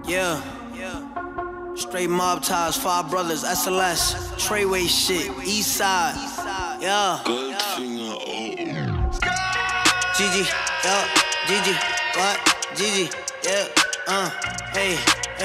Yeah. Straight mob ties, 5 brothers, SLS, Treyway shit, East Side. Yeah. GIGI, yeah, GIGI, what? GIGI, yeah, hey,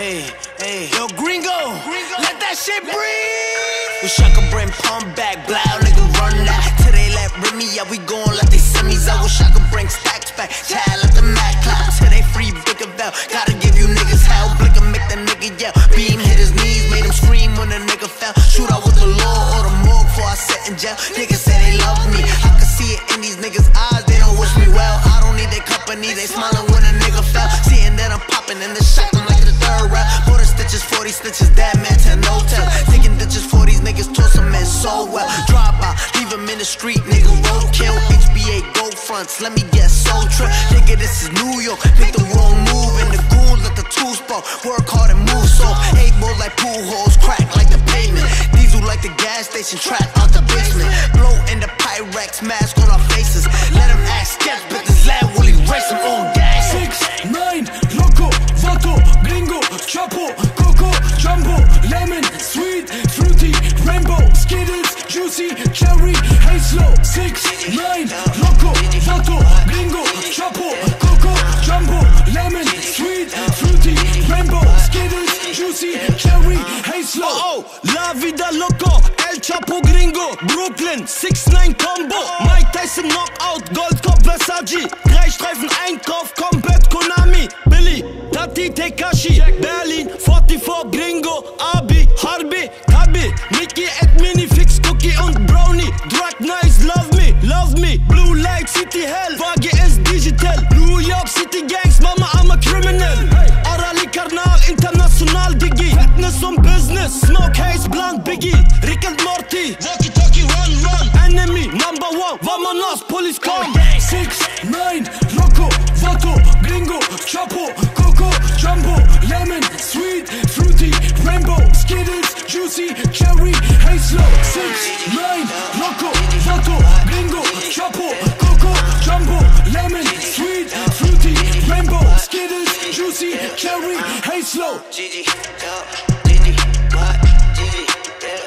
yo, GRiNGO, let that shit breathe. Wish I could bring pump back, blow, nigga, run that. Till they let rid me, yeah, we gon' let they send me out. Wish I could bring stacks back, child, let the Mac clap. Till they free, bigger bell, gotta give you niggas hell. Blick and make that nigga yell, beam hit his knees, made him scream when a nigga fell. Shoot out with the law or the morgue before I sit in jail. Niggas say they love me, I can see it in these niggas' eyes, they don't wish me well. I don't need their company, they smiling when a nigga fell. Seeing that I'm popping in the shot, I'm like the third round. More stitches, 40 stitches, that man to no tell. Taking ditches for these niggas, toss them in so well. Drive by, leave them in the street, nigga, roadkill. HBA gold fronts, let me get soul trip. Nigga, this is New York, make the wrong move. And the goons let the two spot, work hard and move soft. 8 balls like pool holes, crack like the pavement. Diesel like the gas station, trap out the basement. Blow in the Pyrex, mask on our faces. Let them act sketch, but this lad will erase them on gas. 6IX9INE, Loco, Vato, GRiNGO, Chapo, Coco, Jumbo, Lemon, Sweet, Fruity, Rainbow, Skittles, Juicy, Cherry, Hazel. 6IX9INE, Loco, Vato, GRiNGO, Chapo, Coco, Jumbo, Lemon, Sweet, Fruity, Rainbow, Skittles, Juicy, Cherry, Hazel. Oh, la vida loco, El Chapo GRiNGO, Brooklyn, 6IX9INE Combo, Mike Tyson Knockout, Goldkopf Versace, 3 Streifen Einkauf, Combat Konami, Billy, Tati Tekashi, Berlin, 44 GRiNGO, Abi, Harbi, Tabi, Mickey, Mini, Fix, Cookie und Brownie, Drug Nice, love me, Blue Light, City Hell, Vage ist digital, New York City Gangs, Mama, I'm a criminal, Orali Karnal, international, Digi, Fitness und Business, Smoke, Haze, Blunt, Biggie, Rick and Morty, Walkie Talkie, run, Enemy, #1, Vamonos, Police come. 6IX9INE, Loco, Vato, GRiNGO, Chapo, Coco, Jumbo, Lemon, Sweet, Fruity, Rainbow, Skittles, Juicy, Cherry, Hazel. 6IX9INE, Loco, Vato, GRiNGO, Chapo, Coco, Jumbo, Lemon, Sweet, Fruity, Rainbow, Skittles, Juicy, Cherry, Hazel. GIGI, yeah, GIGI, what? GIGI, yeah,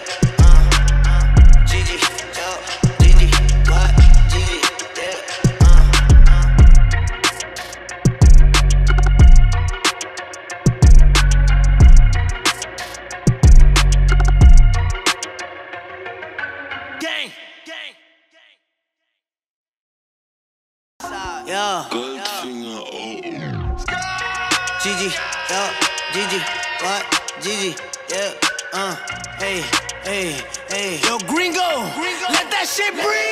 GIGI, yeah, GIGI, what? GIGI, yeah, Gang. Yeah. GIGI, yeah, GIGI, what? GIGI, yeah, hey, yo, GRiNGO, let that shit breathe.